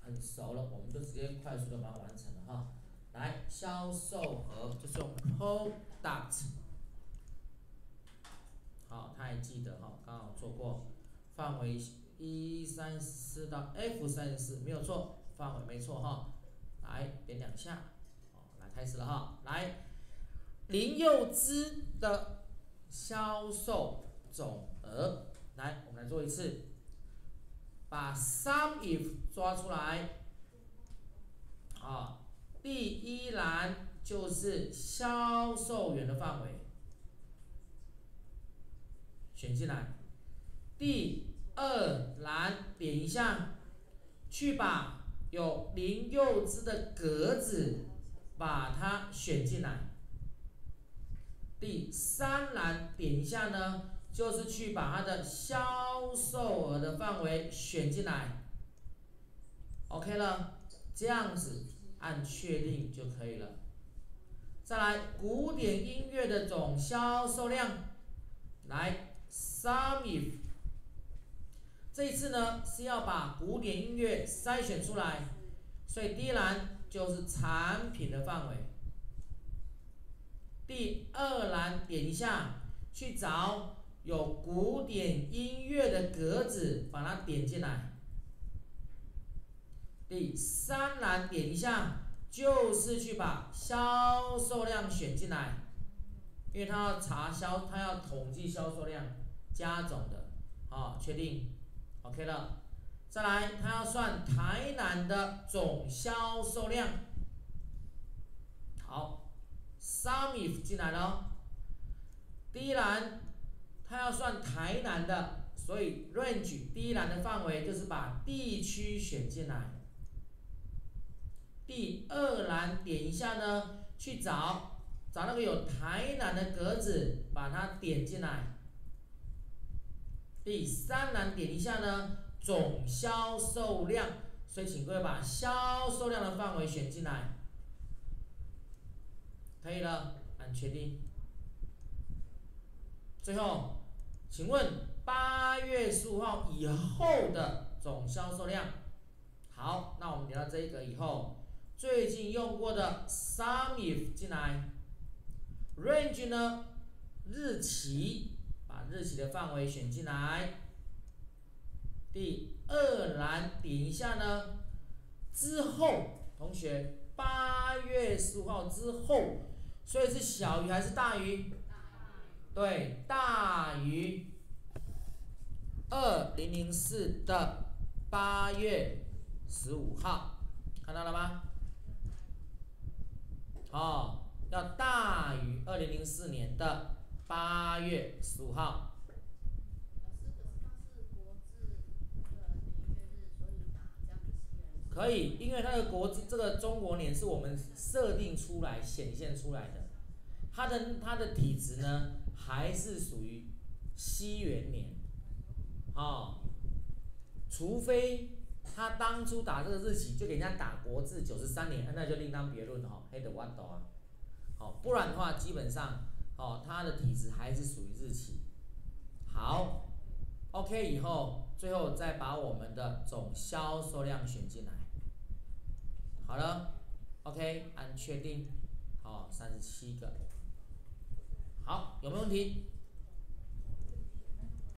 很熟了，我们就直接快速的把它完成了哈。来，销售额就是用 product， 好，他还记得哈，刚好做过，范围134到 F34没有错，范围没错哈。来点2下，好，来开始了哈，来，林柚汁的销售总额，来，我们来做一次，把 sum if 抓出来，啊，第一栏就是销售员的范围，选进来。第二栏点一下，去把有林柚汁的格子把它选进来。第三栏点一下呢，就是去把它的销售额的范围选进来。OK 了，这样子按确定就可以了。再来，古典音乐的总销售量，来 sum if， 这一次呢是要把古典音乐筛选出来，所以第一栏就是产品的范围。第二栏点一下，去找有古典音乐的格子，把它点进来。第三栏点一下，就是去把销售量选进来，因为它要它要统计销售量加总的，好，确定 ，OK 了。再来，它要算台南的总销售量，好 ，sum if 进来了哦。第一栏它要算台南的，所以 range 第一栏的范围就是把地区选进来。第二栏点一下呢，去找那个有台南的格子，把它点进来。第三栏点一下呢，总销售量，所以请各位把销售量的范围选进来，可以了，按确定。最后，请问8月15号以后的总销售量？好，那我们点到这一个以后，最近用过的 sum if 进来 ，range 呢，日期，把日期的范围选进来。第二栏点一下呢，之后，同学8月15号之后，所以是小于还是大于？对，大于2004的8月15号，看到了吗？哦，要大于2004年的8月15号。可以，因为它的这个中国年是我们设定出来显现出来的，它的体值呢还是属于西元年，除非他当初打这个日期就给人家打国字93年，那就另当别论哈，黑的我懂啊，不然的话基本上它的体值还是属于日期。好 ，OK 以后，最后再把我们的总销售量选进来。好了 ，OK， 按确定，好，37个。好，有没有问题？